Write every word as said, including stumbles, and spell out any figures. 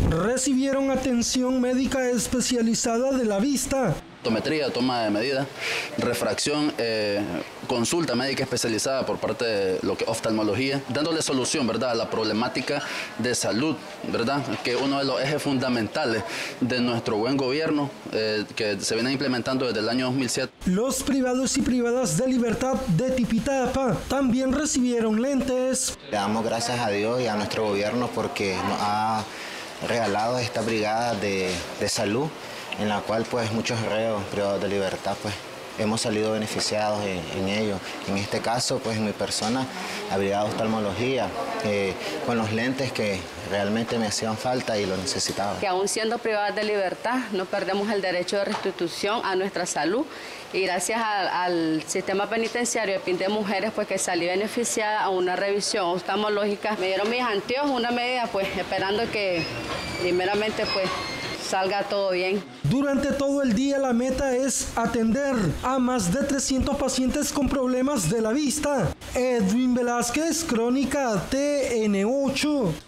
recibieron atención médica especializada de la vista. Optometría, toma de medida, refracción, eh, consulta médica especializada por parte de lo que es oftalmología, dándole solución, ¿verdad?, a la problemática de salud, ¿verdad?, que es uno de los ejes fundamentales de nuestro buen gobierno, eh, que se viene implementando desde el año dos mil siete. Los privados y privadas de libertad de Tipitapa también recibieron lentes. Le damos gracias a Dios y a nuestro gobierno porque nos ha regalado esta brigada de, de salud, en la cual pues muchos reos privados de libertad pues hemos salido beneficiados en, en ello. En este caso pues en mi persona, la brigada de oftalmología, eh, con los lentes que realmente me hacían falta y lo necesitaba. Que aún siendo privadas de libertad no perdemos el derecho de restitución a nuestra salud y gracias a, al sistema penitenciario de Pin de Mujeres pues que salí beneficiada a una revisión oftalmológica. Me dieron mis anteojos, una medida pues esperando que primeramente pues salga todo bien. Durante todo el día la meta es atender a más de trescientos pacientes con problemas de la vista. Edwin Velázquez, Crónica T N ocho.